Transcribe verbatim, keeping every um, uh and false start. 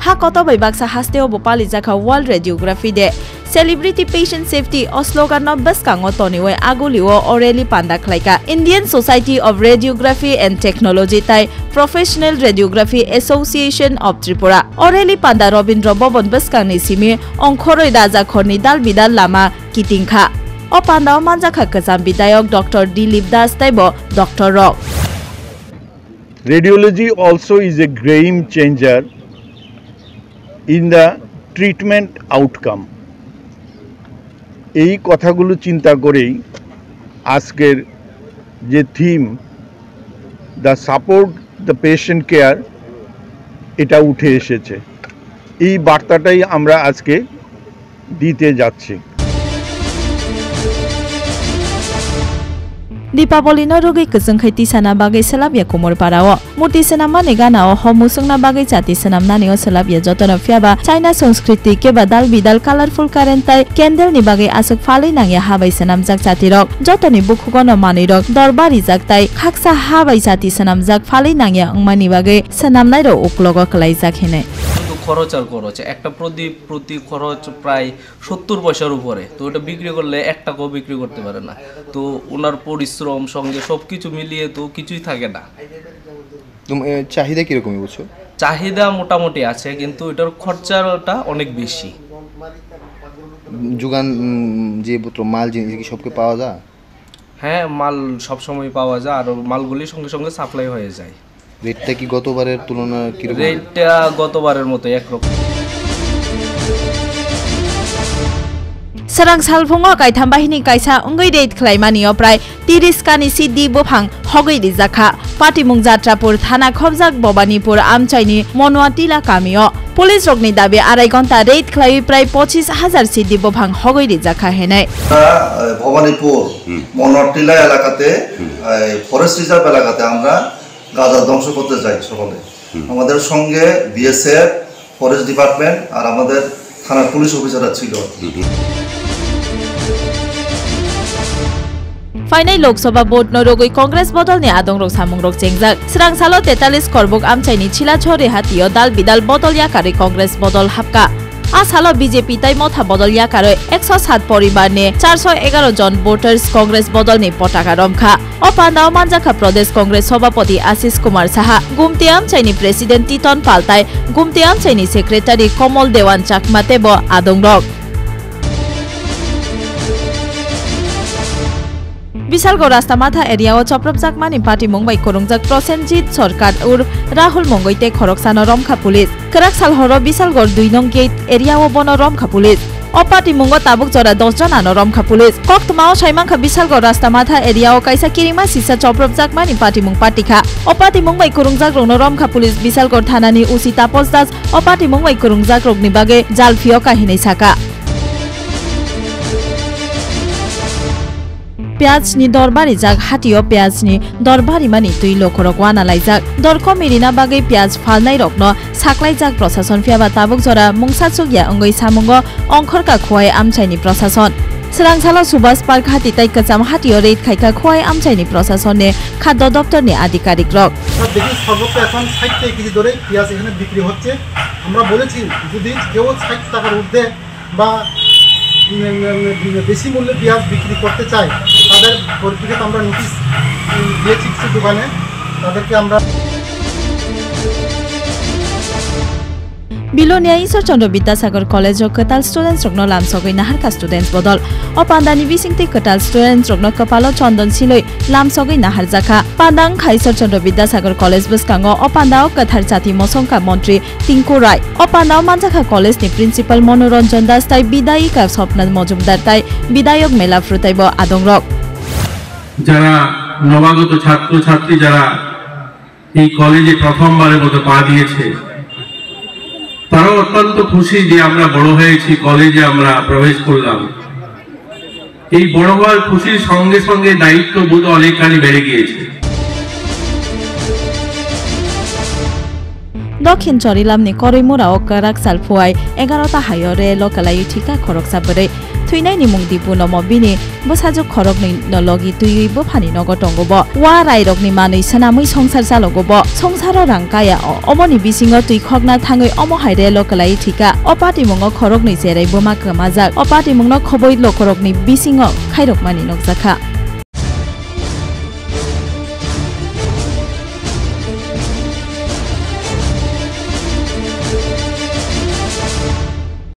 ha koto bai baksa haste obo pali jaka World Radiography Day Celebrity Patient Safety o slogan no baskango toniwe aguliwo oreli panda khlaika Indian Society of Radiography and Technology tai Professional Radiography Association of Tripura oreli panda Robindra Bobon baskangni simi ongkhoroi raja khorni dal bidal lama kitingkha o panda o manjakha kajam bidayok Doctor Dilip Das taibo Doctor Rock Radiology also is a game changer in the treatment outcome এই কথাগুলো চিন্তা করেই আজকের যে theme the support the patient care এটা উঠে এসেছে এই বার্তাটাই আমরা আজকে দিতে যাচ্ছি Dipaboli no rogi kusungkhai tisana bagai selabya kumur parao murti senama neganao homusungna bagai chati senam nanio selabya jotona fiaba China Sanskriti keba dal bidal colorful karentai candle ni bagai asuk falai nangya habai senam jak chati rok jotoni bukhugono mani rok dorbari jaktai khaksa habai chati senam jak falai nangya ongmani bagai senam nai ro uklogo klai jak hene খরচ আর খরচ একটা প্রদীপ প্রতি খরচ প্রায় সত্তর পয়সার উপরে তো এটা বিক্রি করলে এক টাকাও বিক্রি করতে পারে না তো ওনার পরিশ্রম সঙ্গে সবকিছু মিলিয়ে তো কিছুই থাকে না তুমি চাহিদা কি রকম বুঝছো চাহিদা মোটামুটি আছে কিন্তু এটার খরচাটা অনেক বেশি যোগান যে পত্র মাল জিনিস কি সবকে পাওয়া যায় হ্যাঁ মাল সব সময় পাওয়া যায় আর মালগুলি সঙ্গে সঙ্গে সাপ্লাই হয়ে যায় রেটটা কি গতবারের তুলনা কি রকম রেটটা গতবারের মতো একরকম Sarang salphungo kaitham bahini kaisa ongoi date khlaimani o prai tiris kani siddi bophang hogoi rijaka patimung jatrapur thana khobjak bobanipur amchaini monwatila kamio police রগনি দাবি আড়াই ঘন্টা রেড ক্লাই প্রায় পঁচিশ হাজার সিদ্ধি বোভাং হগই রিজাখা হেনাই ভবানীপুর মনোয়ারটিলা এলাকাতে ফরেস্ট রিজার্ভ এলাকাতে আমরা গাঁজা ধ্বংস করতে চাই সকলে আমাদের সঙ্গে বিএসএফ ফরেস্ট ডিপার্টমেন্ট আর আমাদের থানার পুলিশ অফিসাররা ছিল Final Lok Sabha vote no rogoi Congress bodol ni adong rok samung rok chengjak srang salo তেতাল্লিশ korbok amchaini chila chhore hatio dal bidal bodol yakare Congress bodol hapka a salo B J P tai motha bodol yakare একশো সাত poribar ne চারশো এগারো jon voters Congress bodol ni potaka romkha o pandao manjakha Pradesh Congress Sabhapati Ashish Kumar Saha Gumti amchaini President Titon Paltai Gumti amchaini Secretary Komol Dewan Chakmate bo adong rok Bisalgor Rastamatha area o Choprapjak mani party Mumbai Korungjak Prosenjit Sarkar ur Rahul Mongoite Khoroksano Romkha Police Karak Salhoro Bisalgor দুই নং gate area o bono Romkha Police o party Mungo tabuk jora দশ জন ano Romkha Police Koktmao Saimangkha Bisalgor Rastamatha area o kaisa kirima sisa Choprapjak mani party Mung Patikha o party Mumbai Korungjak rokno Romkha Police Bisalgor thanani usi Tapos Das o party Mumbai Korungjak rokni bage jalfio kahinai saka পেঁয়াজনি দরবারি জাগ হাটিও পেঁয়াজনি দরবারি মানি তুই লখরক ওয়ানালাই জাগ দরকো মেরিনা বাগৈ পেঁয়াজ ফালনাই রকন সাকলাই জাগ প্রশাসন ফিয়াবা তাবুক জরা মুংসাচুগিয়া অঙ্গই সামুঙ্গ অংখরকা খোয়াই আমচাইনি প্রশাসন Srangsalo Subhas Park hati tai kacham hatio rate khaika khoi amchaini প্রশাসনে খাদ্য দপ্তরনি আধিকারিক rock দেখি সর্বোচ্চ এখন ষাট কেজি ধরে পেঁয়াজ এখানে বিক্রি হচ্ছে আমরা বলেছি যদি কেউ ষাট টাকার ঊর্ধ্বে বা বেশি মূল্যে পেঁয়াজ বিক্রি করতে চায় তাদের পরিপ্রেক্ষিতে আমরা নোটিশ দিয়েছি কিছু দোকানে তাদেরকে আমরা Bilonia Isor Chandra Vidyasagar College of Katal students rokno lamsogoi naharka students bodol o pandani bisingti Katal students rokno kapalo Chandan siloi lamsogoi naharjaka pandang Khaisor Chandra Vidyasagar College buskango o pandao Kathar Jati Mosongka Montri Tinku Rai o pandao Manjakha College ni principal Monoranjan Das tai bidayika Swapna Mojumdar tai bidayok mela frutaibo adongrok যারা নবাগত ছাত্র ছাত্রী যারা এই কলেজে প্রথমবারের মতো পা দিয়েছে তারা অত্যন্ত খুশি যে আমরা বড় হয়েছি কলেজে আমরা প্রবেশ করলাম এই বড় হওয়ার খুশির সঙ্গে সঙ্গে দায়িত্ববোধ অনেকখানি বেড়ে গিয়েছে দক্ষিণ চরিলামনি করৈমুরা ও কারাক সালফুয়াই এগারোটা হাইরে লোকালাই ঠিকা খরক সাবরে थुइनायनि मुं दिपु नम बिनि बसाजु खरकनि नलगि तुइ बो फानि नग टंगब वा रायरकनि मानै सनामै संसार जालगब संसार रांकाया अमनि बिसिङ तुइ खगना थाङै अम हाइरे लकलाई थिका अपाति मुङ खरकनि जेरै बोमा कमाजाक अपाति मुङ खबै लखरकनि बिसिङ खाइरक मानि नगजाखा